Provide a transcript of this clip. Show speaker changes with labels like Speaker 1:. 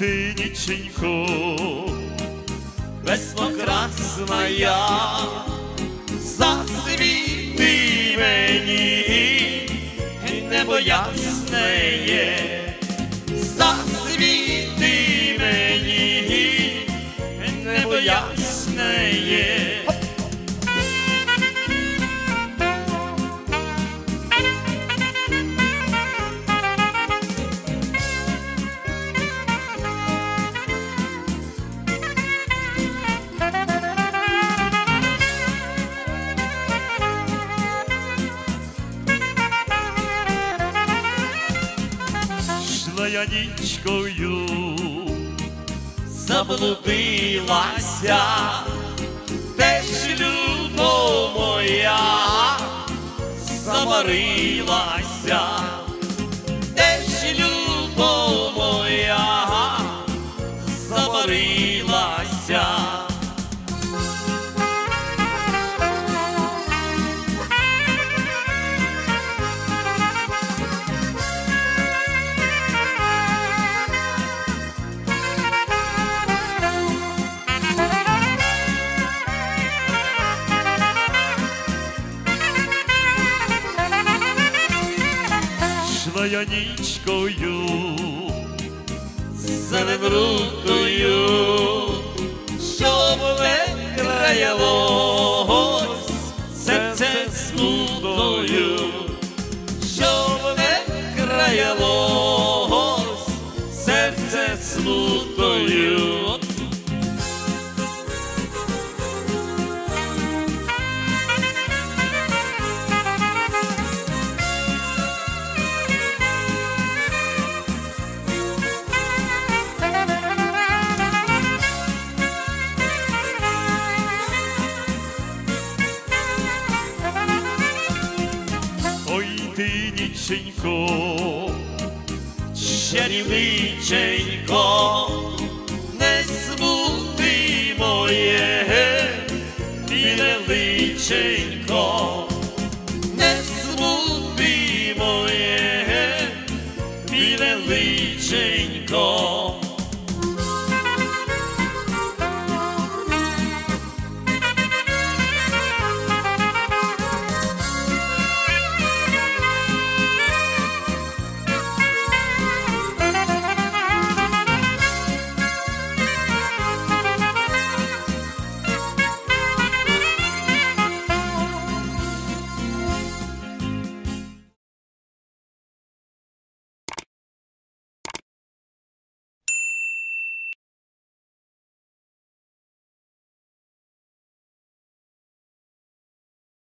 Speaker 1: ти, ніченько, весно красная, засвіти мені, небо ясне, засвіти мені, небо ясне. Шла я нічкою, заблудилася, де ж любов моя замарилася, де ж любов моя замарилася. Шла я нічкою, зеленрутою, щоб не краялось серце смутою, щоб не краялось серце смутою. Ой, ти, ніченько, чарівниченько,